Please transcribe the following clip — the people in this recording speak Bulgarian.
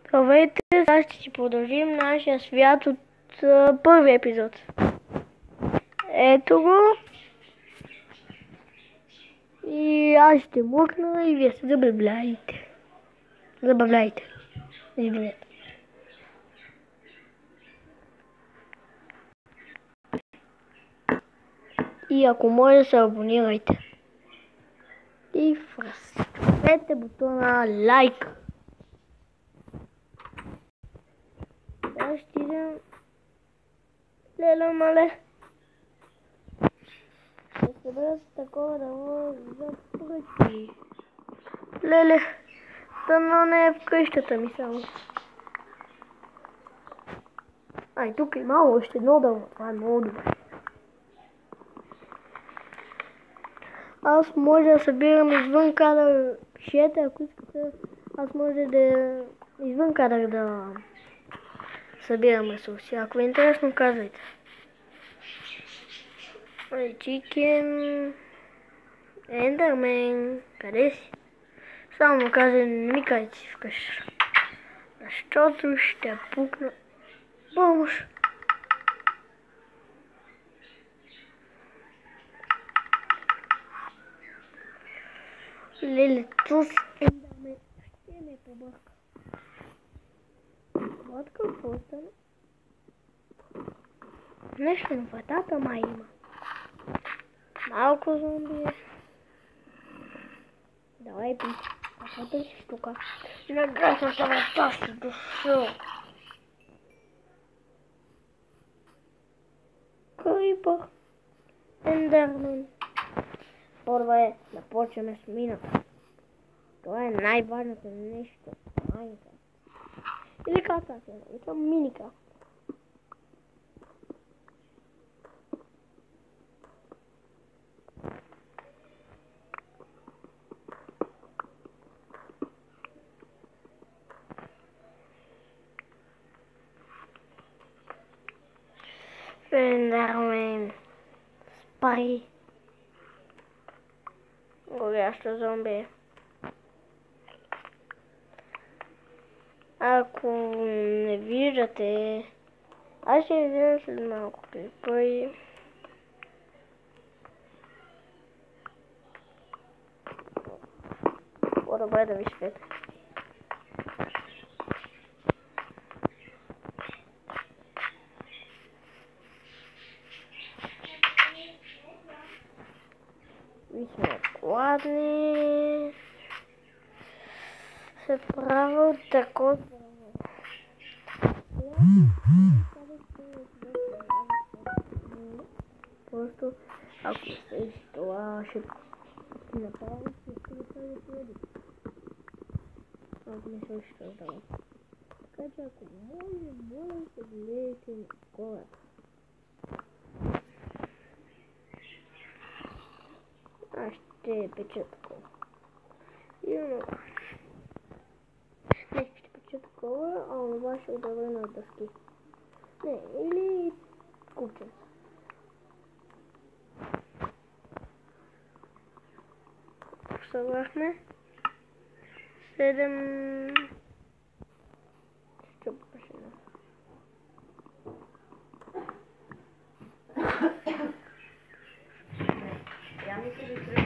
Здравейте, сега ще си продължим нашия свят от първи епизод. Ето го. И аз ще мукна и вие се забавляйте. Забавляйте. Извинете. И ако може, се абонирайте. И връзкайте бутона лайк. Сега ще идем. Леле, мале. Ще се бъда с такова дърво за пръти. Леле, дано не е в къщата ми само. Ай, тук има още едно дърво. Това е много добре. Аз може да събирам извън кадър шета, ако искате. Аз може да извън кадър да събирам ресурси. Ако е интересно, казвайте. Чикен, Ендермен, къде си? Само каза, не ми кажете си вкъщи. Защото ще пукна помощ. Леле, тук Ендермен ще ме побърка. Вот какво стане? Нещо на вратата май има. Малко зомби. Давай пи. Каквото си штука. На гръсната врата си дошъл. Крипър. Ендермен. Първа е да почваме с мината. Това е най-важното нещо. Майнкрафт. Или как се нарича? Миникрафт. Ендермен. Спари. Горящо зомби. Ако не виждате, аз ще видим след малко клипа. По-добре да ви светя. Ви сме гладни. Се правил тако. Просто ако се това ще направи, ще направи следи. Ако не се ще отдава. Така че ако може да гледате горе. Аз ще печа такова. Не, ще печа такова, а онова ще удава на дъски. Не, или купчен. Събрахме 7 чупкашина. Я мисля,